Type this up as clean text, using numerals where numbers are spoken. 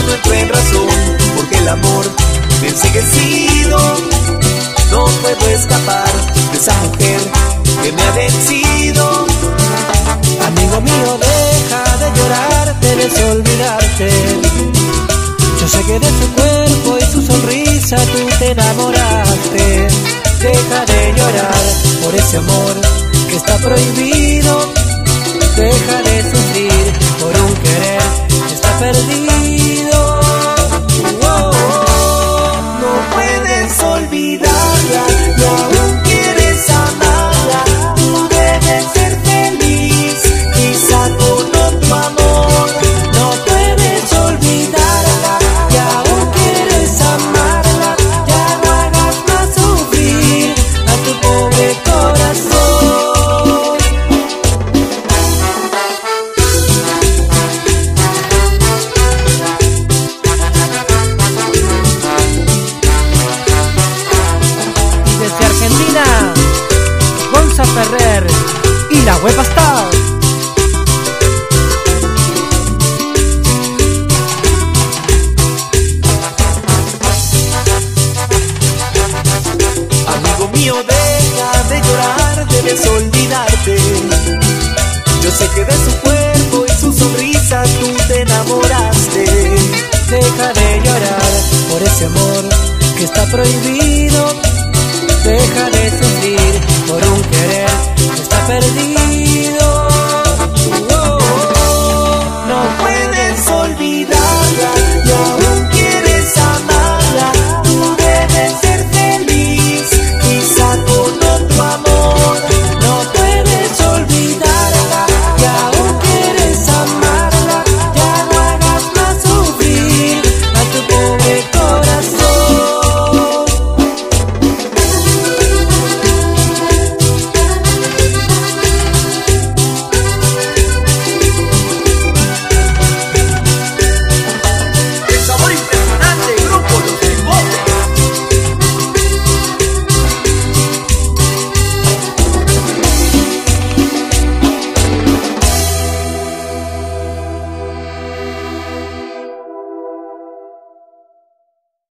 no entro en razón, porque el amor me ha enseguecido. No puedo escapar de esa mujer que me ha vencido. Amigo mío, deja de llorar, debes olvidarte. Yo sé que de su cuerpo y su sonrisa tú te enamoraste. Deja de llorar por ese amor que está prohibido. Deja de sufrir por un querer que está perdido. No puedes olvidarla y aún quieres amarla. Tú debes ser feliz, quizá con otro amor. No puedes olvidarla y aún quieres amarla. Ya no hagas más sufrir a tu pobre corazón. Desde Argentina, Gonza Ferrer y la Web Star. Amigo mío, deja de llorar, debes olvidarte. Yo sé que de su cuerpo y su sonrisa tú te enamoraste. Deja de llorar por ese amor que está prohibido. Deja de sufrir por un querer que está perdido.